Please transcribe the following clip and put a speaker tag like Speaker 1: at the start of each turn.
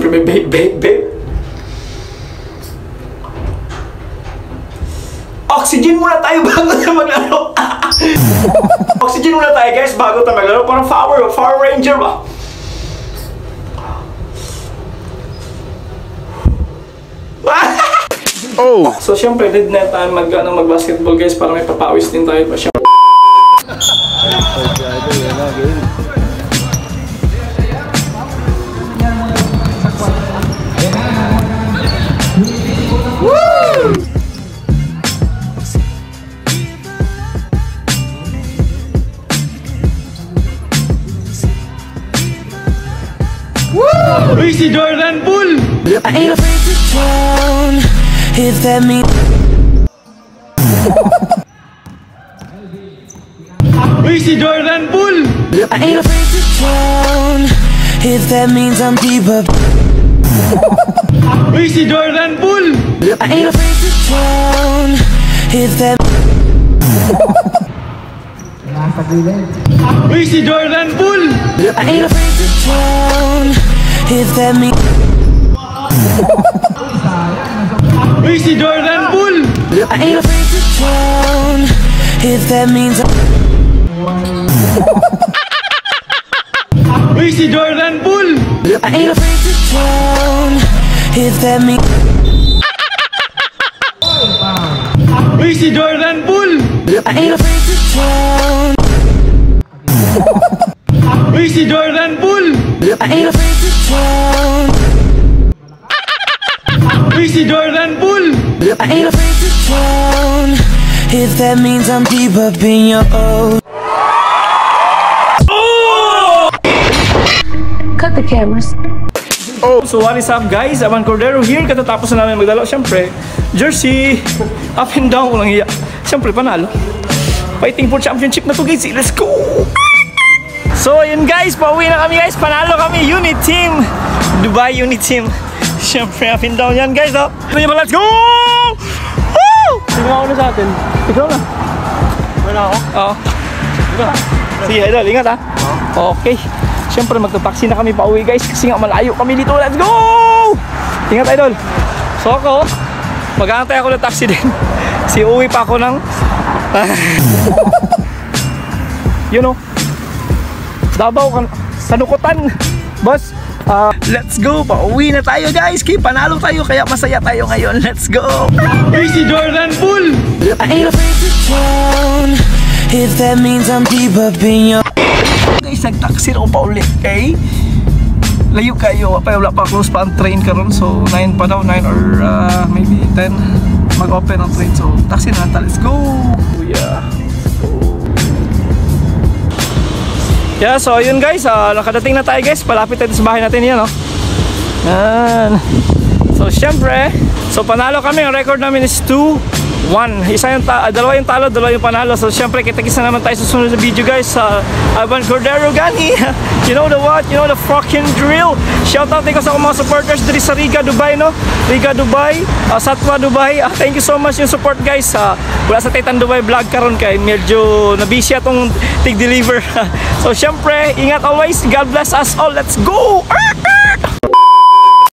Speaker 1: Siyempre may babe. Oxygen muna tayo bago tayo maglaro. Oxygen muna tayo guys bago tayo maglaro. Parang Power Ranger ba?
Speaker 2: Oh.
Speaker 1: So syempre need na tayo mag-basketball guys para may papawis din tayo pa siya.
Speaker 3: Uy, si Jordan Poole!
Speaker 4: I ain't afraid to drown if that means.
Speaker 3: Uy, si Jordan Poole!
Speaker 4: I ain't afraid to drown if that means I'm deeper.
Speaker 3: Uy, si Jordan Poole!
Speaker 4: I ain't afraid to drown if that.
Speaker 3: Uy, si Jordan Poole!
Speaker 4: I ain't afraid to drown if that means.
Speaker 3: Uy, si Jordan Poole!
Speaker 4: I ain't afraid to drown if that means.
Speaker 3: Uy, si Jordan Poole!
Speaker 4: I ain't afraid to drown if that means.
Speaker 3: Uy, si Jordan Poole!
Speaker 4: I ain't afraid to drown.
Speaker 3: Uy, si Jordan Poole!
Speaker 4: I ain't afraid to drown.
Speaker 3: Uy, si Jordan Poole!
Speaker 4: I ain't afraid to drown if that means I'm deep up in your own. Cut the cameras.
Speaker 1: So what is up guys? Aman Cordero here. Katatapos na namin magdalo. Siyempre, jersey. Up and down ko lang iya. Siyempre, panalo. Fighting for championship na to guys. Let's go! So yun guys, pauwi na kami guys. Panalo kami. Unit team. Dubai Unit team. Siyempre, up and down yan guys. Oh. Let's go! Woo! Sino ako na sa atin? Ikaw na. Wala ako? Oo. Sige idol, ingat ha. Okay. Siyempre magta-taxi na kami pauwi guys kasi nga malayo kami dito. Let's go! Ingat idol. So ako, mag-aantay ako ng taxi din. Si uwi pa ako ng you know, Davao, Kanukutan. Boss, let's go. Pauwi na tayo guys. Kaya panalo tayo kaya masaya tayo ngayon. Let's go!
Speaker 3: Uy, si Jordan Poole!
Speaker 4: I ain't afraid to drown if that means I'm deep up in your.
Speaker 1: Guys, nag-taxi ako pa ulit, okay? Layo kayo, wala pa close pa ang train karon. So 9 pa daw, 9 or maybe 10 mag-open ang train. So taxi na natin, let's go! Yeah, so yun guys, nakadating na tayo guys. Palapit tayo sa bahay natin yan, no? Yan. So syempre, so panalo kami. Ang record namin is 2-1. Dalawa yung talo, dalawa yung panalo. So syempre, kita-kisa naman tayo sa sunod na video guys sa Aman Cordero Gani. You know the what? You know the fucking drill. Shoutout din ko sa mga supporters dito sa Riga, Dubai, no? Riga, Dubai, Satwa, Dubai. Thank you so much yung support guys. Wala sa Titan Dubai vlog karon kay medyo nabisya tong tig-deliver. So syempre, ingat always. God bless us all. Let's go!